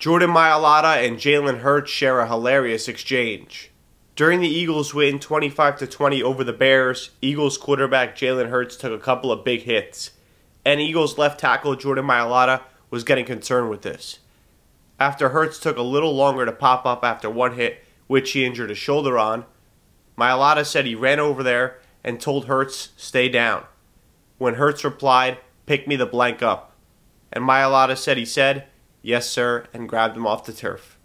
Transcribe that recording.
Jordan Mailata and Jalen Hurts share a hilarious exchange. During the Eagles' win 25-20 over the Bears, Eagles quarterback Jalen Hurts took a couple of big hits, and Eagles left tackle Jordan Mailata was getting concerned with this. After Hurts took a little longer to pop up after one hit, which he injured his shoulder on, Mailata said he ran over there and told Hurts, "Stay down." When Hurts replied, "Pick me the blank up," and Mailata said he said, "Yes, sir," and grabbed him off the turf.